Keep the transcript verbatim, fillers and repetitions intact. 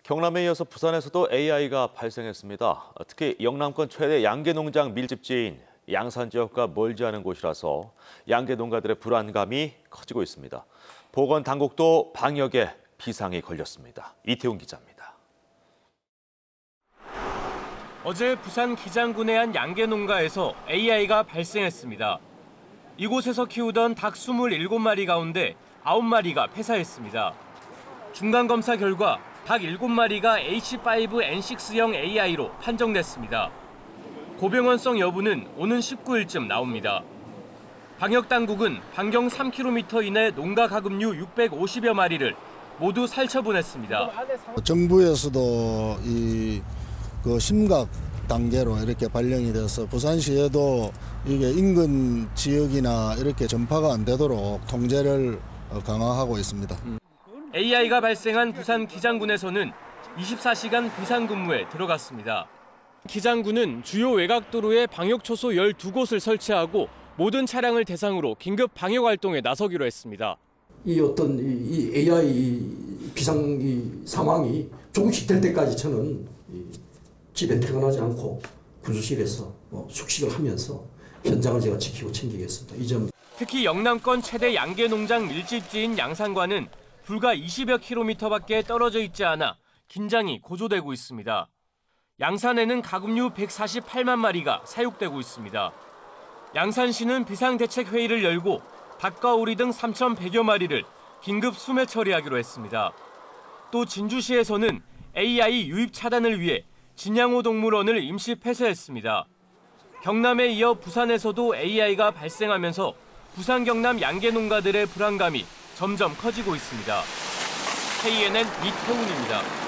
경남에 이어서 부산에서도 에이아이가 발생했습니다. 특히 영남권 최대 양계농장 밀집지인 양산 지역과 멀지 않은 곳이라서 양계농가들의 불안감이 커지고 있습니다. 보건당국도 방역에 비상이 걸렸습니다. 이태훈 기자입니다. 어제 부산 기장군의 한 양계농가에서 에이아이가 발생했습니다. 이곳에서 키우던 닭 이십칠 마리 가운데 아홉 마리가 폐사했습니다. 중간검사 결과 닭 일곱 마리가 에이치 파이브 엔 식스형 에이아이로 판정됐습니다. 고병원성 여부는 오는 십구 일쯤 나옵니다. 방역당국은 반경 삼 킬로미터 이내 농가 가금류 육백오십여 마리를 모두 살처분했습니다. 정부에서도 이 그 심각 단계로 이렇게 발령이 돼서 부산시에도 이게 인근 지역이나 이렇게 전파가 안 되도록 통제를 강화하고 있습니다. 에이아이가 발생한 부산 기장군에서는 이십사 시간 비상근무에 들어갔습니다. 기장군은 주요 외곽도로에 방역초소 열두 곳을 설치하고 모든 차량을 대상으로 긴급 방역 활동에 나서기로 했습니다. 이 어떤 이 에이아이 비상 이 상황이 조금씩 될 때까지 저는 집에 퇴근하지 않고 군수실에서 뭐 숙식을 하면서 현장을 제가 지키고 챙기겠습니다. 이 점. 특히 영남권 최대 양계농장 밀집지인 양산과는 불과 이십여 킬로미터밖에 떨어져 있지 않아 긴장이 고조되고 있습니다. 양산에는 가금류 백사십팔만 마리가 사육되고 있습니다. 양산시는 비상대책회의를 열고 닭과 오리 등 삼천백여 마리를 긴급 수매 처리하기로 했습니다. 또 진주시에서는 에이아이 유입 차단을 위해 진양호 동물원을 임시 폐쇄했습니다. 경남에 이어 부산에서도 에이아이가 발생하면서 부산 경남 양계농가들의 불안감이 점점 커지고 있습니다. 케이엔엔 이태훈입니다.